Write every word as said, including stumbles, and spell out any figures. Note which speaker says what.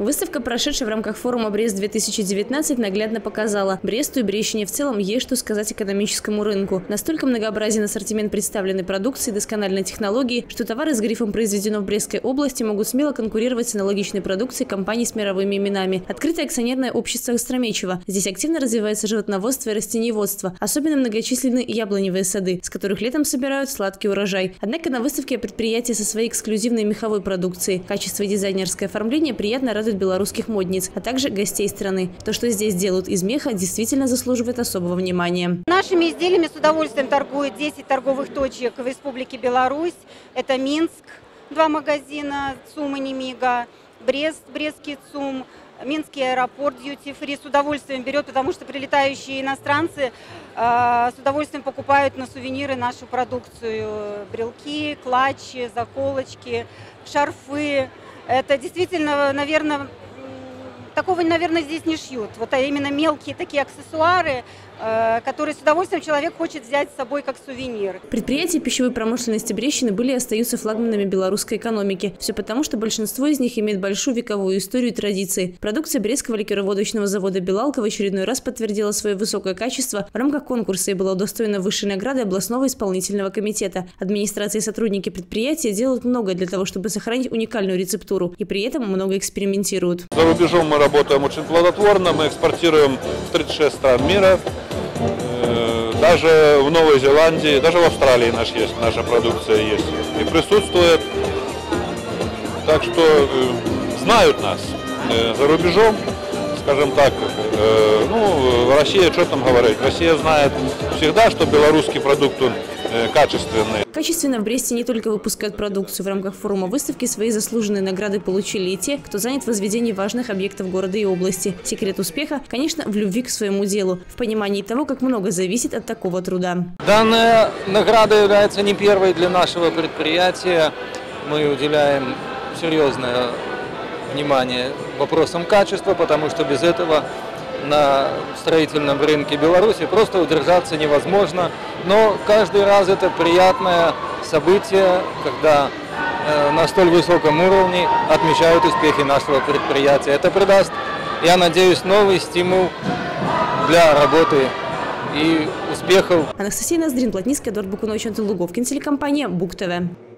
Speaker 1: Выставка, прошедшая в рамках форума «Брест-две тысячи девятнадцать», наглядно показала: Бресту и Брещине в целом есть что сказать экономическому рынку. Настолько многообразен ассортимент представленной продукции, доскональной технологии, что товары с грифом «Произведено в Брестской области» могут смело конкурировать с аналогичной продукцией компаний с мировыми именами. Открытое акционерное общество «Остромечево». Здесь активно развивается животноводство и растениеводство. Особенно многочисленны яблоневые сады, с которых летом собирают сладкий урожай. Однако на выставке предприятия со своей эксклюзивной меховой продукцией. Качество и дизайнерское оформление приятно радует белорусских модниц, а также гостей страны. То, что здесь делают из меха, действительно заслуживает особого внимания.
Speaker 2: Нашими изделиями с удовольствием торгуют десять торговых точек в Республике Беларусь. Это Минск, два магазина ЦУМ и Немига, Брест, Брестский ЦУМ, Минский аэропорт Duty Free с удовольствием берет, потому что прилетающие иностранцы э, с удовольствием покупают на сувениры нашу продукцию. Брелки, клатчи, заколочки, шарфы. Это действительно, наверное, такого, наверное, здесь не шьют. Вот, а именно мелкие такие аксессуары, э, которые с удовольствием человек хочет взять с собой как сувенир.
Speaker 1: Предприятия пищевой промышленности Брещины были и остаются флагманами белорусской экономики. Все потому, что большинство из них имеет большую вековую историю и традиции. Продукция Брестского ликероводочного завода «Белалка» в очередной раз подтвердила свое высокое качество в рамках конкурса и была удостоена высшей награды областного исполнительного комитета. Администрация и сотрудники предприятия делают многое для того, чтобы сохранить уникальную рецептуру, и при этом много экспериментируют.
Speaker 3: За рубежом мы работаем очень плодотворно, мы экспортируем в тридцать шесть стран мира, даже в Новой Зеландии, даже в Австралии наш есть, наша продукция есть и присутствует. Так что знают нас за рубежом, скажем так. Ну, Россия, что там говорить, Россия знает всегда, что белорусский продукт он качественный.
Speaker 1: Качественно в Бресте не только выпускают продукцию. В рамках форума выставки свои заслуженные награды получили и те, кто занят в возведении важных объектов города и области. Секрет успеха, конечно, в любви к своему делу, в понимании того, как много зависит от такого труда.
Speaker 4: Данная награда является не первой для нашего предприятия. Мы уделяем серьезное внимание вопросам качества, потому что без этого на строительном рынке Беларуси просто удержаться невозможно. Но каждый раз это приятное событие, когда э, на столь высоком уровне отмечают успехи нашего предприятия. Это придаст, я надеюсь, новый стимул для работы и успехов.
Speaker 1: Анастасия Ноздрин, Плотницкая, Эдуард Бакунович, Антон Луговкин, телекомпания БУК ТВ.